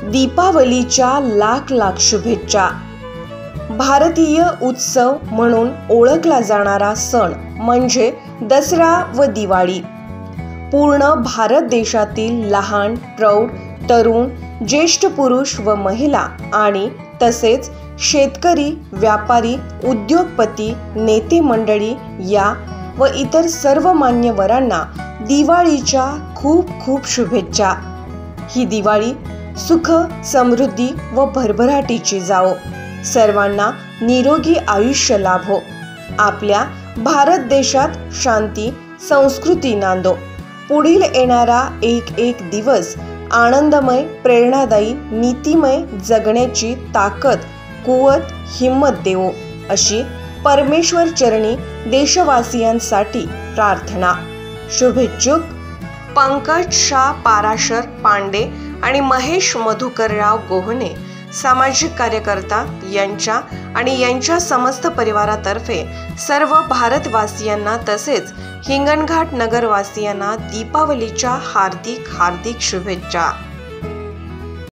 दीपावलीच्या लाख लाख शुभेच्छा। भारतीय उत्सव म्हणून ओळखला जाणारा सण म्हणजे दसरा व दिवाळी। पूर्ण भारत देशातील लहान, प्रौढ, तरुण, ज्येष्ठ पुरुष व महिला आणि तसेच शेतकरी, व्यापारी, उद्योगपती, नेते मंडळी या व इतर सर्व मान्यवरांना दिवाळीच्या खूप खूप शुभेच्छा। ही दिवाळी सुख, समृद्धी व भरभराटीची जावो। सर्वांना निरोगी आयुष्य लाभो। आपल्या भारत देशात शांती, संस्कृती नांदो। पुढील येणारा एक एक दिवस आनंदमय, प्रेरणादायी, नीतिमय जगण्याची ताकद, कुवत, हिम्मत देवो अशी परमेश्वर चरणी देशवासियांसाठी प्रार्थना। शुभेच्छुक पंकज शाह पाराशर पांडे आणि महेश मधुकरराव गोहणे, सामाजिक कार्यकर्ता यांच्या आणि यांच्या समस्त परिवारातर्फे सर्व भारतवासियांना तसेच हिंगणघाट नगरवासियांना दीपावलीच्या हार्दिक हार्दिक शुभेच्छा।